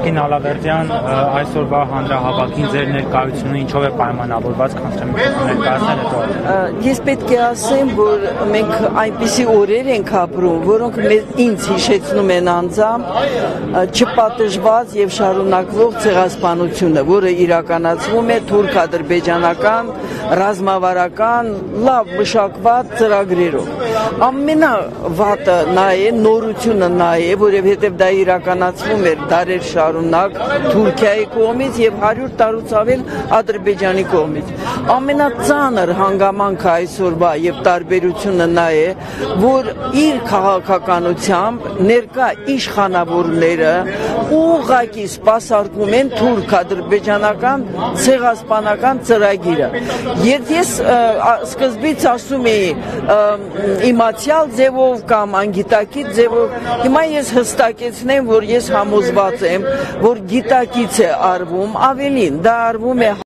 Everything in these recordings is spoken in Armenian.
Տիկին Ալավերդյան, այսօրվա հանրահավաքին ձեր ներկայությունը ինչով է պայմանավորված, քանզրեմ ներկայացնել հետո։ Ես պետք է ասեմ, որ մենք այնպիսի օրեր ենք ապրում, որոնք ինձ հիշեցնում են անձամբ չպատժված եւ շարունակվող ցեղասպանությունը, որը իրականացվում է թուրք-ադրբեջանական ռազմավարական լավ մշակված ծրագրերով։ Ամենավատը նա է, նորությունը նա է, որովհետև դա իրականացվում էր դարեր շարունակ Թուրքիայի կողմից եւ 100 տարուց ավել Ադրբեջանի կողմից։ Ամենածանր հանգամանքը այսօրվա եւ տարբերությունը նա է, որ իր քաղաքականությամբ ներկա իշխանավորները ուղղակի սպասարկում են թուրք-ադրբեջանական ցեղասպանական ծրագիրը։ Ես սկզբից ասում էի իմացյալ ձևով կամ անգիտակից ձևով, հիմա ես հստակեցնեմ, որ ես համոզված եմ, որ գիտակից է արվում, ավելին, դա արվում է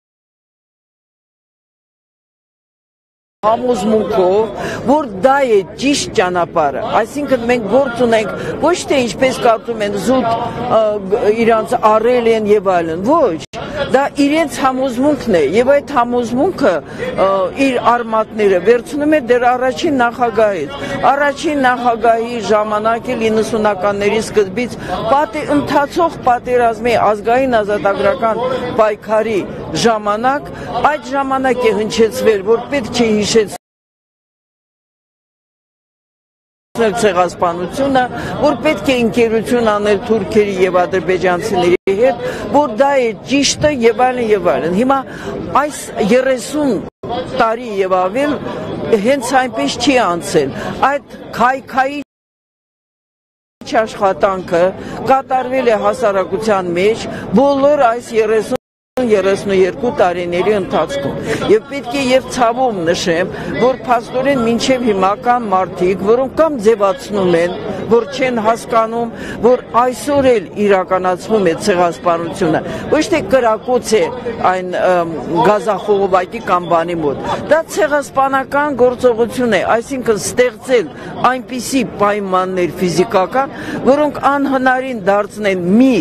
համոզմունքով, որ դա է ճիշտ ճանապարհը, այսինքն մենք գործ ունենք ոչ թե ինչպես կարծում են զուտ իրանց առել են եւ այլն, ոչ, դա իրենց համոզմունքն է եւ այդ համոզմունքը իր արմատները վերցնում է դեռ առաջին նախագահից, առաջին նախագահի ժամանակ է 90-ականների սկզբից ընթացող պատերազմի ազգային ազատագրական պայքարի ժամանակ, այդ ժամանակ է հնչեցվել, որ պետք չէ ցեղասպանությունը, որ պետք է ընկերություն անել թուրքերի եւ ադրբեջանցիների հետ, որ դա է ճիշտը եւ այլն եւ այլն։ Հիմա այս 30 տարի եւ ավել հենց այնպես չի անցել։ Այդ քայքայի աշխատանքը կատարվել է հասարակության մեջ բոլոր այս 32 տարիների ընթացքում եւ պետք է եւ ցավում նշեմ, որ փաստորեն մինչեւ հիմա կան մարդիկ, որոնք կամ ձևացնում են, որ չեն հասկանում, որ այսօր էլ իրականացվում է ցեղասպանությունը, ոչ թե կրակոց է այն գազախողովակի կամ բանի մոտ, դա ցեղասպանական գործողություն է, այսինքն ստեղծել այնպիսի պայմաններ ֆիզիկական, որոնք անհնարին դարձնեն մի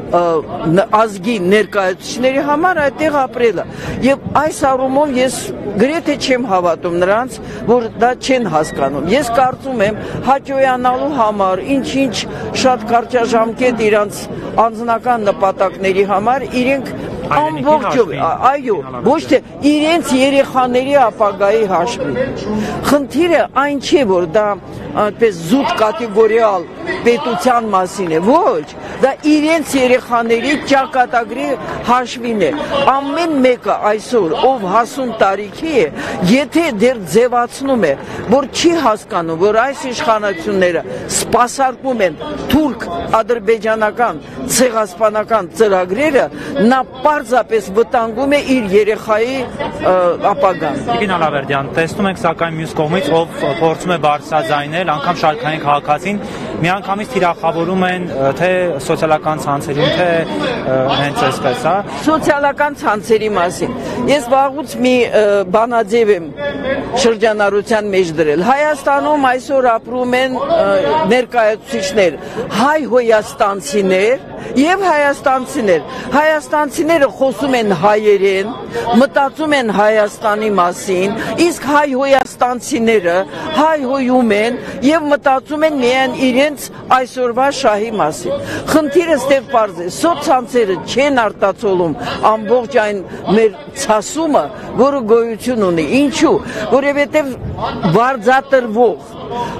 ազգի ներկայացուցիչների համար այդտեղ ապրելը եւ այս առումով ես գրեթե չեմ հավատում նրանց, որ դա չեն հասկանում։ Ես կարծում եմ հաճոյանալու համար ինչ շատ կարճաժամկետ իրանց անձնական նպատակների համար իրենք ամբողջով, այո, ոչ թե իրենց երեխաների ապագայի հաշվին։ Խնդիրը այն չէ, որ դա այդպես զուտ կատեգորիալ պետության մասին է, ոչ, դա իրենց երեխաների ճակատագրի հաշվին է։ Ամեն մեկը այսօր, ով հասուն տարիքի է, եթե դեռ ձևացնում է, որ չի հասկանում, որ այս իշխանությունները սպասարկում են թուրք-ադրբեջանական ցեղասպանական ծրագրերը, նա պարզապես վտանգում է իր երեխայի ապագան։ Տիկին Ալավերդյան, տեսնում ենք սակայն մյուս կողմից, ով փորձում է բարձրաձայնել, անգամ շարքային քաղաքացին, միանգամից թիրախավորում են թե սոցիալական ցանցերում, թե հենց այսպես, հա։ Սոցիալական ցանցերի մասին։ Ես վաղուց մի բանաձև եմ շրջանառության մեջ դրել։ Հայաստանում այսօր ապրում են ներկայացուցիչներ, հայ-հոյաստանցիներ եւ հայաստանցիներ։ Հայաստանցիները խոսում են հայերեն, մտածում են Հայաստանի մասին, իսկ հայ-հոյաստանցիները հայ-հոյում են եւ մտածում են միայն իրենց այսօրվա շահի մասին։ Խնդիրը ստեղ պարզ է, սոցցանցերը չեն արտացոլում ամբողջ այն մեր ցասումը, որը գոյություն ունի։ Ինչու՞, որովհետեւ վարձատրվող,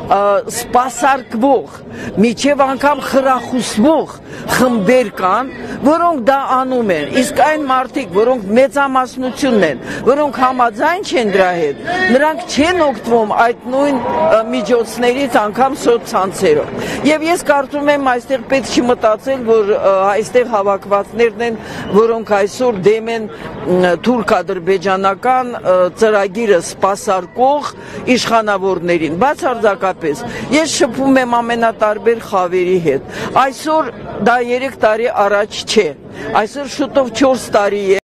սպասարկվող, միջև անգամ խրախուսվող խմբեր կան, որոնք դա անում են, իսկ այն մարդիկ, որոնք մեծամասնությունն են, որոնք համաձայն չեն դրա հետ, նրանք չեն օգտվում այդ նույն միջոցներից անգամ սոցցանցերով։ Եվ ես կարծում եմ այստեղ պետք չի մտածել, որ այստեղ հավաքվածներն են, որոնք այսօր դեմ են թուրք-ադրբեջանական ծրագիրը սպասարկող իշխանավորներին, բացարձակապես։ Ես շփվում եմ ամենատարբեր խավերի հետ։ Այսօր դա 3 տարի առաջ չէ, այսօր շուտով 4 տարի է,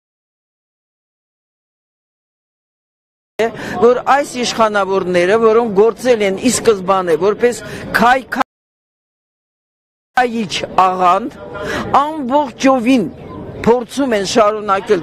որ այս իշխանավորները, որոնք գործել են ի սկզբանե որպես Այիչ աղանդ ամբողջովին փորձում են շարունակել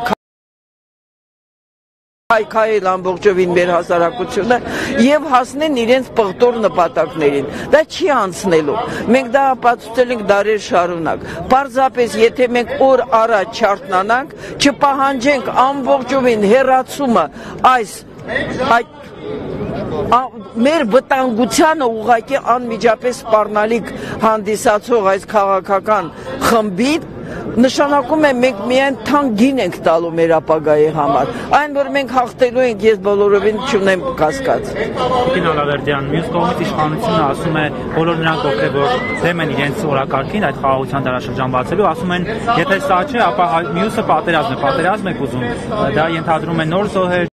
քայքայել ամբողջովին մեր հասարակությունը եւ հասնեն իրենց պղտոր նպատակներին։ Դա չի անցնելու։ Մենք դա ապացուցել ենք դարեր շարունակ։ Պարզապես եթե մենք օր առաջ չարթնանանք, չպահանջենք ամբողջովին հեռացումը այդ մեր վտանգությանը ուղղակի անմիջապես սպառնալիք հանդիսացող այս քաղաքական խմբին նշանակում է մենք միայն թանկին ենք տալու մեր ապագայի համար։ Այն որ մենք հաղթելու ենք, ես բոլորովին չունեմ կասկած։ Տիկին Ալավերդյան, մյուս կողմից իշխանությունը ասում է բոլոր նրանք ովքեր որ դեմ են իրենց օրակարգին այդ խաղաղության դարաշրջան բացելու, ասում են, եթե սա չէ, ապա մյուսը պատերազմ եք ուզում։ Դա ենթադրում է նոր զոհեր,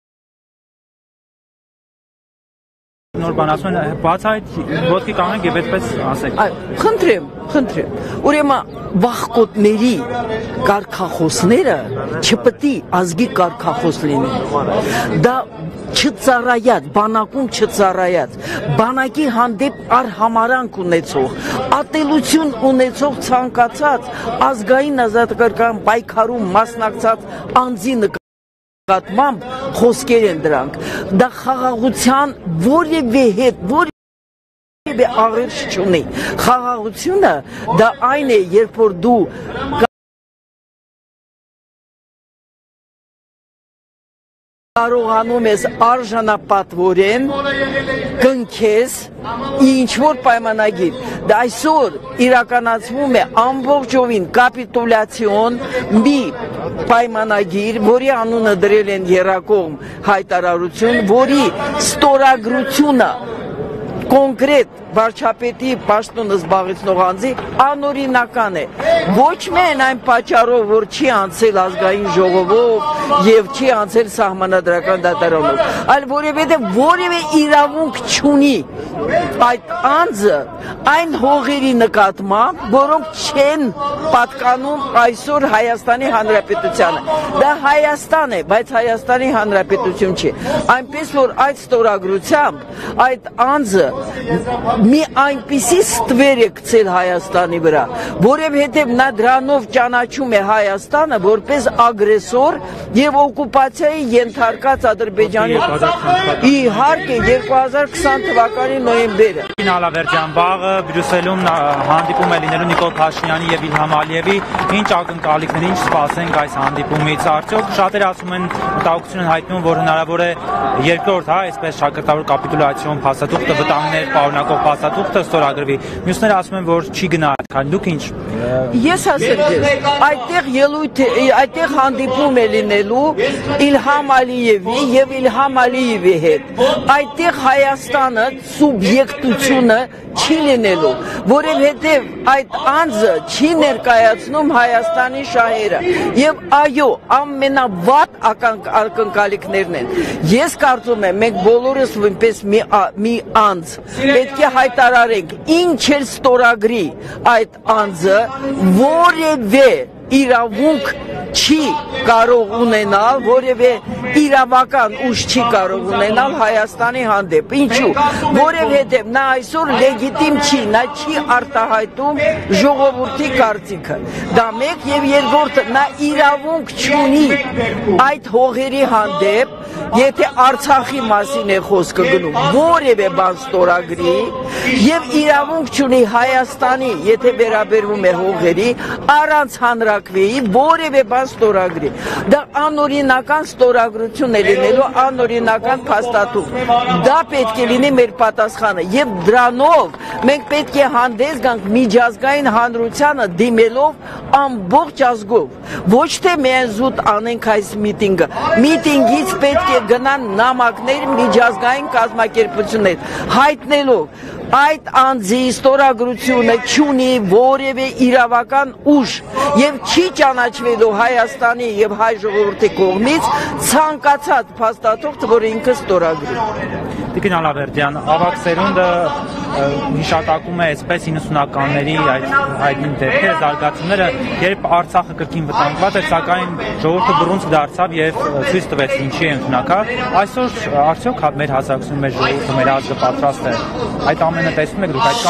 նոր բան ասում են, բաց այդ ոտքի կանգնեք եւ այդպես ասեք։ Խնդրեմ։ Ուրեմն վախկոտների կարգախոսները չպետք է ազգի կարգախոս լինեն։ Դա չծառայած, բանակում չծառայած, բանակի հանդեպ արհամարանք ունեցող, ատելություն ունեցող ցանկացած ազգային ազատագրական պայքարում մասնակցած անձի նկատմամբ խոսքեր են դրանք։ Դա խաղաղության որևէ հետ որևէ աղերս չունի։ Խաղաղությունը դա այն է, երբ որ դու կարողանում ես արժանապատվորեն կնքես ինչ-որ պայմանագիր։ Դա այսօր իրականացվում է ամբողջովին կապիտուլյացիոն մի պայմանագիր, որի անունը դրել են եռակողմ հայտարարություն, որի ստորագրությունը կոնկրետ վարչապետի պաշտոնը զբաղեցնող անձի անօրինական է։ Ոչ միայն այն պատճառով, որ չի անցել ազգային ժողովով եւ չի անցել սահմանադրական դատարանով, այլ որովհետեւ որևէ իրավունք չունի այդ անձը այն հողերի նկատմամբ, որոնք չեն պատկանում այսօր Հայաստանի Հանրապետությանը։ Դա Հայաստան է, բայց Հայաստանի Հանրապետություն չի։ Այնպես որ այդ ստորագրությամբ այդ անձը մի այնպիսի ստվեր է գցել Հայաստանի վրա, որովհետև նա դրանով ճանաչում է Հայաստանը որպես ագրեսոր եւ օկուպացիայի ենթարկած Ադրբեջանի իհարկե 2020 թվականի նոյեմբերը։ Ալավերդյան, վաղը Բրյուսելում հանդիպում է լինելու Նիկոլ Փաշինյանի եւ Իլհամ Ալիևի, ինչ ակնկալիքներ, ինչ սպասենք այս հանդիպումից, արդյոք շատերը ասում են, մտահոգություն են հայտնում, որ հնարավոր է երկրորդ, այսպես շակերտավոր կապիտուլյացիոն փաստաթուղթը վտանգներ պարունակող փաստաթուղթը ստորագրվի։ Մյուսները ասում են, որ չի գնա այդքան։ Դուք ինչ։ Ես ասեմ ձեզ, այդտեղ հանդիպում է լինելու Իլհամ Ալիևի եւ Իլհամ Ալիևի հետ։ Այդտեղ Հայաստանը սուբյեկտությունը չի լինելու, որովհետև այդ անձը չի ներկայացնում Հայաստանի շահերը եւ այո, ամենավատ ակնկալիքներն են։ Ես կարծում եմ, մենք բոլորս որպես մի անձ պետք է հայտարարենք, ինչ էլ ստորագրի այդ անձը, որևէ իրավունք չի կարող ունենալ, որևէ իրավական ուժ չի կարող ունենալ Հայաստանի հանդեպ։ Ինչու՞։ Որովհետև նա այսօր լեգիտիմ չի, նա չի արտահայտում ժողովրդի կարծիքը։ Դա մեկ եւ երկրորդը, նա իրավունք չունի այդ հողերի հանդեպ, եթե Արցախի մասին է խոսքը գնում, որևէ բան ստորագրի եւ իրավունք չունի Հայաստանի, եթե վերաբերվում է հողերի, առանց հանրակրվեի որևէ բան ստորագրի։ Դա անօրինական ստորագրություն է լինելու, անօրինական փաստաթուղթ։ Դա պետք է լինի մեր պատասխանը եւ դրանով մենք պետք է հանդես գանք միջազգային հանրությանը դիմելով ամբողջ ազգով։ Ոչ թե միայն զուտ անենք այս միտինգը։ Միտինգից պետք է գնան նամակներ միջազգային կազմակերպություններ հայտնելով այդ անձի ստորագրությունը չունի որևէ իրավական ուժ եւ չի ճանաչվելու Հայաստանի եւ հայ ժողովրդի կողմից ցանկացած փաստաթուղթ, որ ինքը ստորագրի։ Տիկին Ալավերդյան, ավագ սերունդը հիշատակում է այսպես 90-ականների այդ հայտնի դեպքերը, զարգացումները, երբ Արցախը կրկին վտանգված էր, սակայն ժողովուրդը բռունցք դարձավ եւ ցույց տվեց ինչի է ընդունակա։ Այսօր արդյոք մեր հասարակությունը, մեր ժողովուրդը, մեր ազգը պատրաստ է այդ ամենը տեսնում եք դուք այդ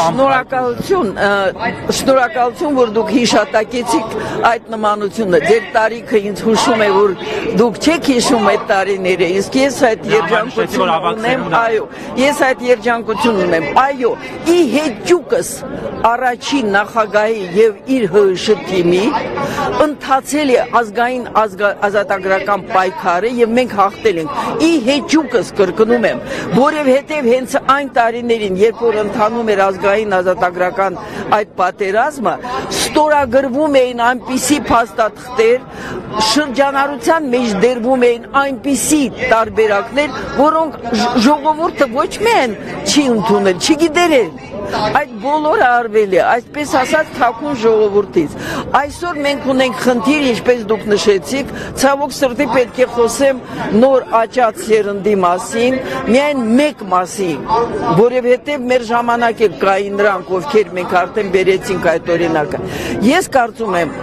Շնորհակալություն, որ դուք հիշատակեցիք այդ նմանությունը։ Ձեր տարիքը ինձ հուշում է, որ դուք չեք հիշում այդ տարիները, իսկ ես այդ երջանկությունն ունեմ, այո, ես այդ երջանկությունն ունեմ, այո, ի հեճուկս առաջին նախագահի եւ իր ՀՀՇ թիմի ընթացել է ազգային ազատագրական պայքարը եւ մենք հաղթել ենք։ Ի հեճուկս կրկնում եմ, որովհետեւ հենց այն տարիներին, երբ որ ընթանում էր ազգային ազատագրական այդ պատերազմը, ստորագրվում էին այնպիսի փաստաթղթեր, շրջանառության մեջ դերվում էին այնպիսի տարբերակներ, որոնք ժողովուրդը ոչ միայն չի ընդունել, չգիտեր էլ։ Այդ բոլորը արվել է, այսպես ասած թաքուն ժողովրդից։ Այսօր մենք ունենք խնդիր, ինչպես դուք նշեցիք, ցավոք սրտի պետք է խոսեմ նոր աճած սերնդի մասին, միայն մեկ մասին, որովհետև մեր ժամանակ էլ կային նրանք, ովքեր մենք արդեն բերեցինք այդ օրինակը։ Ես կարծում եմ,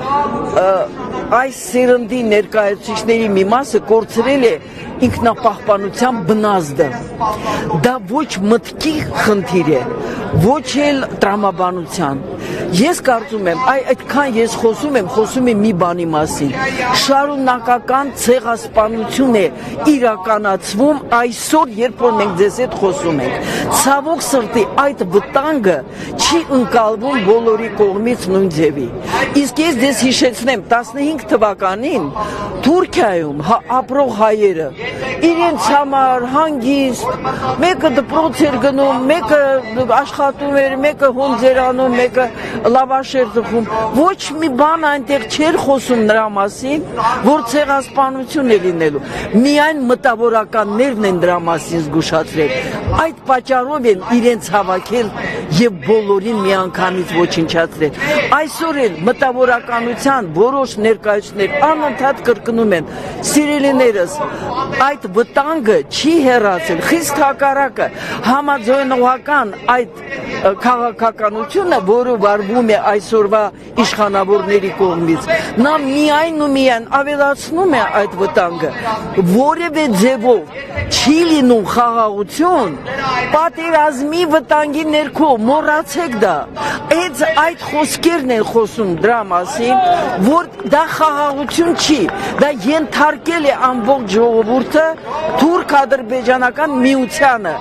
այս սերնդի ներկայացուցիչների մի մասը կորցրել է ինքնապահպանության բնազդը։ Դա ոչ մտքի խնդիր է, ոչ էլ տրամաբանության։ Ես կարծում եմ, այդքան ես խոսում եմ մի բանի մասին։ Շարունակական ցեղասպանություն է իրականացվում այսօր, երբ որ մենք ձեզ հետ խոսում ենք։ Ցավոք սրտի այդ վտանգը չի ընկալվում բոլորի կողմից նույն ձևի։ Իսկ ես ձեզ հիշեցնեմ 15 թվականին Թուրքիայում ապրող հայերը իրենց համար հանգիստ, մեկը դպրոց էր գնում, մեկը աշխատում էր, մեկը հունձ էր անում, մեկը լավաշ էր ծխում։ Ոչ մի բան այնտեղ չէր խոսում նրա մասին, որ ցեղասպանություն է լինելու։ Միայն մտավորականներն են դրա մասին զգուշացրել։ Այդ պատճառով են իրենց հավաքել եւ բոլորին միանգամից ոչնչացրել։ Այսօր էլ մտավորականության որոշ ներկայացուցիչներ անընդհատ կրկնում են. «Սիրելիներս, այդ վտանգը չի հեռացել, խիստ հակառակը, համաձայնողական այդ քաղաքականությունը, որը վարվում է այսօրվա իշխանավորների կողմից, նա միայն ու միայն ավելացնում է այդ վտանգը, որևէ ձևով չի լինում խաղաղություն, պատերազմի վտանգի ներքո, մոռացեք դա, այդ խոսքերն են խոսում դրա մասին, որ դա խաղաղություն չի, դա ենթարկել է ամբողջ ժողովուրդը թուրք-ադրբեջանական միությանը։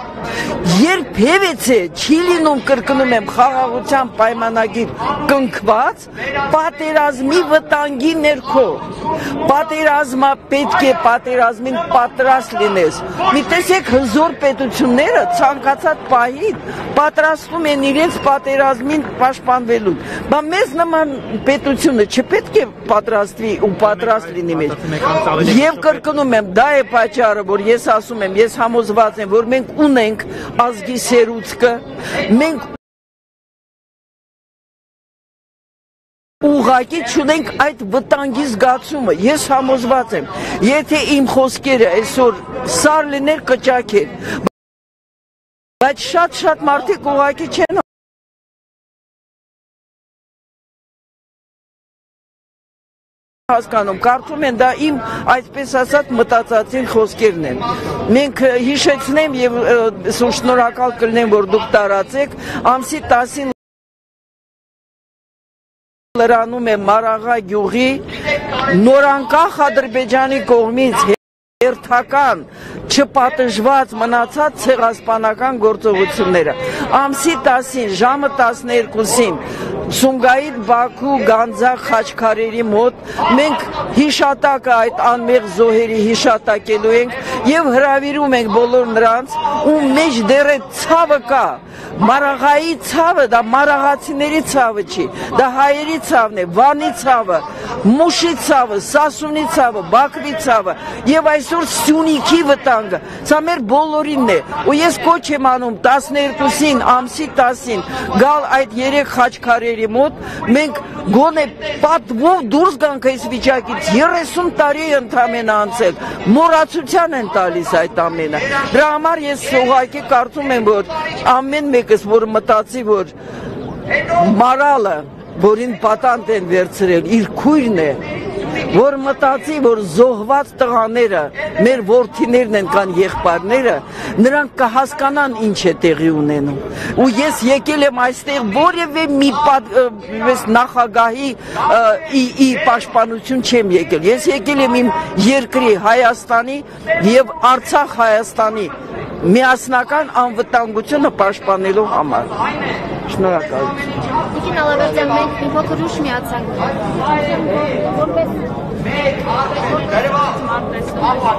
Երբևէ չի լինում, կրկնում եմ, խաղաղության պայմանագիր կնքված պատերազմի վտանգի ներքո։ Պատերազմը պետք է պատերազմին պատրաստ լինես։ Մի տեսեք հզոր պետությունները ցանկացած պահին պատրաստվում են իրենց պատերազմին պաշտպանվելու։ Բա մեզ նման պետությունը չպետք է պատրաստվի ու պատրաստ լինի մեզ։ Եվ կրկնում եմ, դա է պատճառը, որ ես ասում եմ, ես համոզված եմ, որ մենք ունենք ազգի սերուցքը, մենք ուղղակի չունենք այդ վտանգի զգացումը։ Ես համոզված եմ, եթե իմ խոսքերը այսօր սար լիներ, կճաքեր, բայց շատ մարդիկ ուղղակի չեն հասկանում, կարծում են դա իմ այսպես ասած մտածածին խոսքերն են։ Մենք հիշեցնեմ եւ շնորհակալ կլինեմ, որ դուք տարածեք, ամսի 10-ին լրանում է Մարաղա գյուղի նորանկախ Ադրբեջանի կողմից հերթական չպատժված մնացած ցեղասպանական գործողությունները։ Ամսի 10-ին ժամը 12-ին Սումգայիթ, Բաքու, Գանձակ, Խաչքարերի մոտ մենք հիշատակը այդ անմեղ զոհերի հիշատակելու ենք եւ հրավիրում ենք բոլոր նրանց, ում մեջ դեռ է ցավը կա։ Մարաղայի ցավը, դա մարաղացիների ցավը չի, դա հայերի ցավն է, Վանի ցավը, Մուշի ցավը, Սասունի ցավը, Բաքվի ցավը եւ այս այսօր Սյունիքի վտանգը, սա մեր բոլորինն է, ու ես կոչ եմ անում 12-ին, ամսի 10-ին, գալ այդ 3 խաչքարերի մոտ, մենք գոնե պատվով դուրս գանք այս վիճակից, 30 տարի ընդամենը անցել, մոռացության են տալիս այդ ամենը, դրա համար ես ուղղակի կարծում եմ, որ ամեն մեկս, որ մտածի, որ մարալը, որին պատանդ են վերցրել, իր քույրն է, որ մտածի, որ զոհված տղաները, մեր որդիներն են կան եղբայրները, նրանք կհասկանան ինչ է տեղի ունենում։ Ու ես եկել եմ այստեղ որևէ մի նախագահի պաշտպանություն չեմ եկել։ Ես եկել եմ իմ երկրի Հայաստանի եւ Արցախ Հայաստանի միասնական անվտանգությունը պաշտպանելու համար։ Շնորհակալություն։ Տիկին Ալավերդյան, մենք մի փոքր ուշ միացանք։ Որպես